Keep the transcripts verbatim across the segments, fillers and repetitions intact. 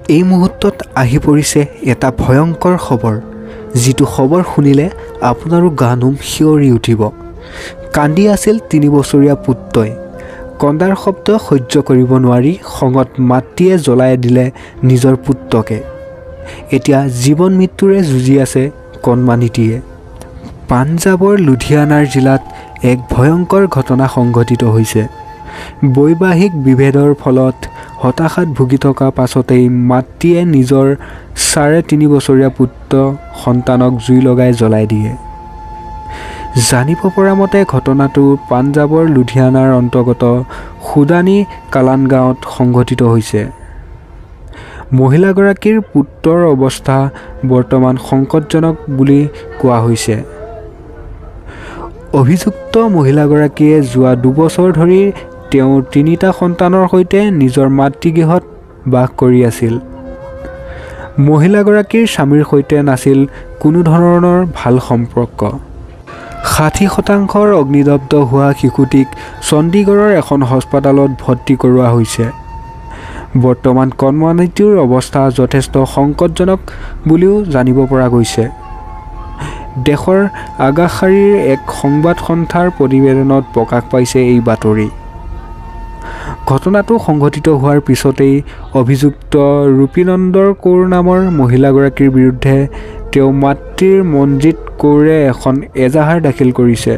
এই মুহূৰ্তত আহি পৰিছে এটা ভয়ংকৰ খবৰ, যিটো খবৰ শুনিলে আপোনাৰো গা নোম শিয়ৰি উঠিব। কান্দি আছিল তিনি বছৰীয়া পুত্ৰই। কন্দাৰ শব্দ সহ্য কৰিব নোৱাৰি খঙত মাতৃয়ে জ্বলাই দিলে নিজৰ পুত্ৰকে। এতিয়া জীৱন মৃত্যুৰে যুঁজি আছে কণমানিটিয়ে। পাঞ্জাৱৰ লুধিয়ানাৰ জিলাত এক ভয়ংকৰ ঘটনা সংঘটিত হৈছে। বৈবাহিক বিভেদৰ ফলত হতাশাত ভুগি থকা পাছতেই মাতৃয়ে নিজৰ চাৰে তিনি বছৰীয়া পুত্ৰ সন্তানক জুই লগাই জ্বলাই দিয়ে। জানিব পৰা মতে ঘটনাটো পাঞ্জাৱৰ লুধিয়ানাৰ অন্তৰ্গত খুদানী কালান গাঁৱত সংঘটিত হৈছে। মহিলাগৰাকীৰ পুত্ৰৰ অৱস্থা বৰ্তমান সংকটজনক বুলি কোৱা হৈছে। অভিযুক্ত মহিলাগৰাকীয়ে যোৱা দুবছৰ ধৰি তেওঁৰ তিনিটা সন্তানৰ সৈতে নিজৰ মাতৃগৃহত বাস কৰি আছিল। মহিলাগৰাকীৰ স্বামীৰ সৈতে নাছিল কোনো ধৰণৰ ভাল সম্পৰ্ক। ষাঠি শতাংশৰ অগ্নিদগ্ধ হোৱা শিশুটিক চণ্ডীগড়ৰ এখন হস্পিটেলত ভৰ্তি কৰোৱা হৈছে। বৰ্তমান কণমানিটোৰ অৱস্থা যথেষ্ট সংকটজনক বুলিও জানিব পৰা গৈছে। দেশৰ আগাশাৰীৰ এক সংবাদ সংস্থাৰ প্ৰতিবেদনত প্ৰকাশ পাইছে এই বাতৰি। ঘটনাটো সংঘটিত হোৱাৰ পিছতেই অভিযুক্ত ৰূপীনন্দৰ কৌৰ নামৰ মহিলাগৰাকীৰ বিৰুদ্ধে তেওঁ মাতৃৰ মনজিত কৌৰে এখন এজাহাৰ দাখিল কৰিছে।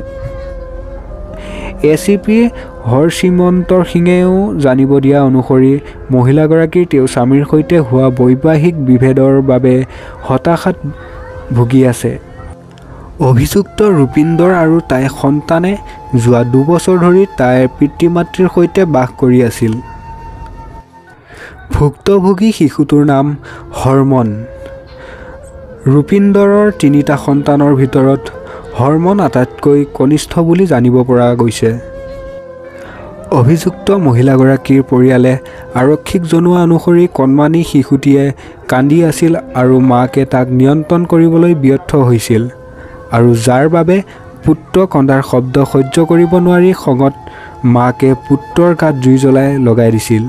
এ চি পি হৰচিমন্ত সিঙেও জানিব দিয়া অনুসৰি মহিলাগৰাকীৰ তেওঁৰ স্বামীৰ সৈতে হোৱা বৈবাহিক বিভেদৰ বাবে হতাশাত ভুগি আছে। অভিযুক্ত ৰূপিন্দৰ আৰু তাইৰ সন্তানে যোৱা দুবছৰ ধৰি তাইৰ পিতৃ মাতৃৰ সৈতে বাস কৰি আছিল। ভুক্তভোগী শিশুটোৰ নাম হৰমন। ৰূপিন্দৰৰ তিনিটা সন্তানৰ ভিতৰত হৰমন আটাইতকৈ কনিষ্ঠ বুলি জানিব পৰা গৈছে। অভিযুক্ত মহিলাগৰাকীৰ পৰিয়ালে আৰক্ষীক জনোৱা অনুসৰি কণমানি শিশুটিয়ে কান্দি আছিল আৰু মাকে তাক নিয়ন্ত্ৰণ কৰিবলৈ ব্যৰ্থ হৈছিল, আৰু যাৰ বাবে পুত্ৰ কন্দাৰ শব্দ সহ্য কৰিব নোৱাৰি খঙত মাকে পুত্ৰৰ গাত জুই জ্বলাই লগাই দিছিল।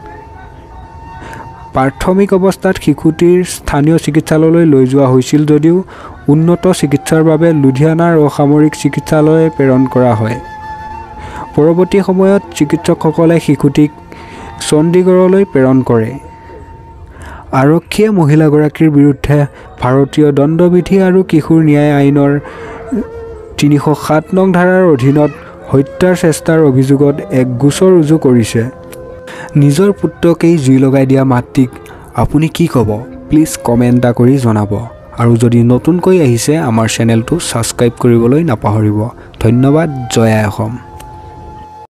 প্ৰাথমিক অৱস্থাত শিশুটিৰ স্থানীয় চিকিৎসালয়লৈ লৈ যোৱা হৈছিল যদিও উন্নত চিকিৎসাৰ বাবে লুধিয়ানাৰ অসামৰিক চিকিৎসালয়লৈ প্ৰেৰণ কৰা হয়। পৰৱৰ্তী সময়ত চিকিৎসকসকলে শিশুটিক চণ্ডীগড়লৈ প্ৰেৰণ কৰে। আৰক্ষীয়ে মহিলাগৰাকীৰ বিৰুদ্ধে ভাৰতীয় দণ্ডবিধি আৰু কিশোৰ ন্যায় আইনৰ তিনিশ সাত নং ধাৰাৰ অধীনত হত্যাৰ চেষ্টাৰ অভিযোগত এক গোচৰ ৰুজু কৰিছে। নিজৰ পুত্ৰকেই জুই লগাই দিয়া মাতৃক আপুনি কি ক'ব? প্লিজ কমেণ্ট এটা কৰি জনাব, আৰু যদি নতুনকৈ আহিছে আমাৰ চেনেলটো ছাবস্ক্ৰাইব কৰিবলৈ নাপাহৰিব। ধন্যবাদ। জয় আই অসম।